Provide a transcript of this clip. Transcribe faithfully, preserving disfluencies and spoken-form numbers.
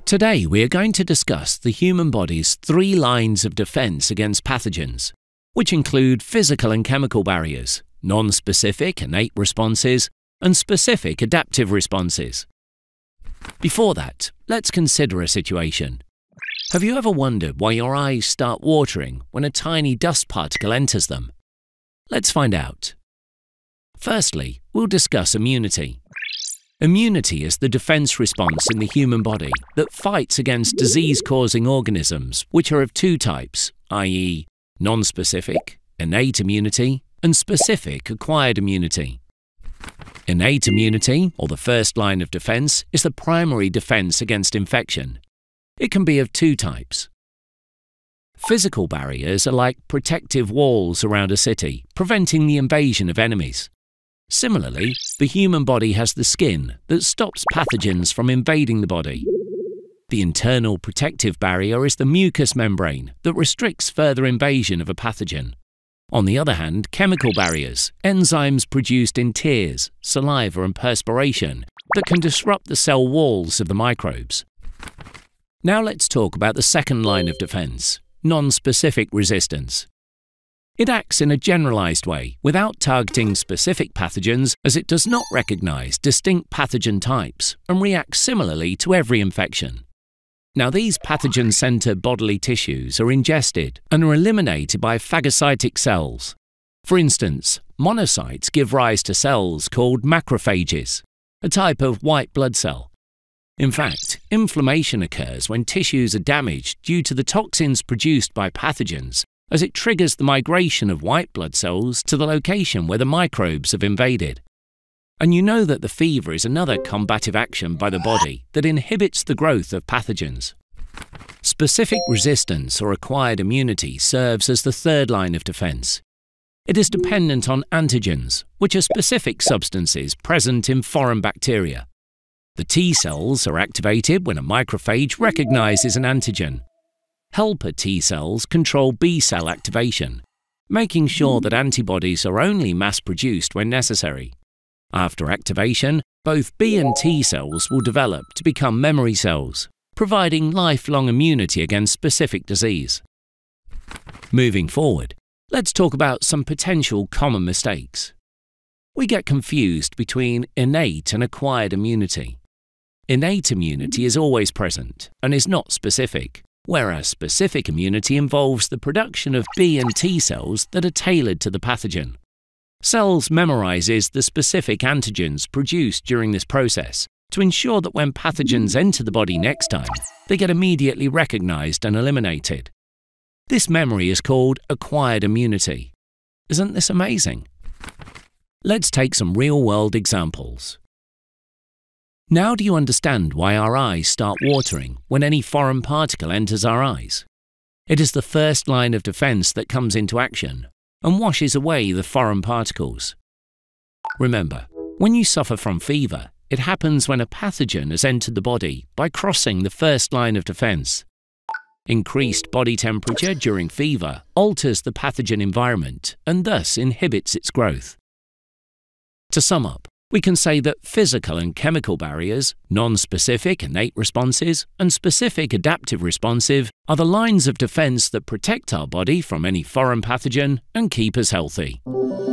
Today we are going to discuss the human body's three lines of defense against pathogens, which include physical and chemical barriers, non-specific innate responses, and specific adaptive responses. Before that, let's consider a situation. Have you ever wondered why your eyes start watering when a tiny dust particle enters them? Let's find out. Firstly, we'll discuss immunity. Immunity is the defense response in the human body that fights against disease-causing organisms, which are of two types, that is, non-specific, innate immunity, and specific, acquired immunity. Innate immunity, or the first line of defense, is the primary defense against infection. It can be of two types. Physical barriers are like protective walls around a city, preventing the invasion of enemies. Similarly, the human body has the skin that stops pathogens from invading the body. The internal protective barrier is the mucous membrane that restricts further invasion of a pathogen. On the other hand, chemical barriers, enzymes produced in tears, saliva and perspiration that can disrupt the cell walls of the microbes. Now let's talk about the second line of defense, non-specific resistance. It acts in a generalized way without targeting specific pathogens, as it does not recognize distinct pathogen types and reacts similarly to every infection. Now, these pathogen-centered bodily tissues are ingested and are eliminated by phagocytic cells. For instance, monocytes give rise to cells called macrophages, a type of white blood cell. In fact, inflammation occurs when tissues are damaged due to the toxins produced by pathogens, as it triggers the migration of white blood cells to the location where the microbes have invaded. And you know that the fever is another combative action by the body that inhibits the growth of pathogens. Specific resistance or acquired immunity serves as the third line of defense. It is dependent on antigens, which are specific substances present in foreign bacteria. The T cells are activated when a macrophage recognizes an antigen. Helper T cells control B cell activation, making sure that antibodies are only mass-produced when necessary. After activation, both B and T cells will develop to become memory cells, providing lifelong immunity against specific disease. Moving forward, let's talk about some potential common mistakes. We get confused between innate and acquired immunity. Innate immunity is always present and is not specific, whereas specific immunity involves the production of B and T cells that are tailored to the pathogen. Cells memorizes the specific antigens produced during this process to ensure that when pathogens enter the body next time, they get immediately recognized and eliminated. This memory is called acquired immunity. Isn't this amazing? Let's take some real-world examples. Now do you understand why our eyes start watering when any foreign particle enters our eyes? It is the first line of defense that comes into action and washes away the foreign particles. Remember, when you suffer from fever, it happens when a pathogen has entered the body by crossing the first line of defense. Increased body temperature during fever alters the pathogen environment and thus inhibits its growth. To sum up, we can say that physical and chemical barriers, non-specific innate responses, and specific adaptive responsive are the lines of defense that protect our body from any foreign pathogen and keep us healthy.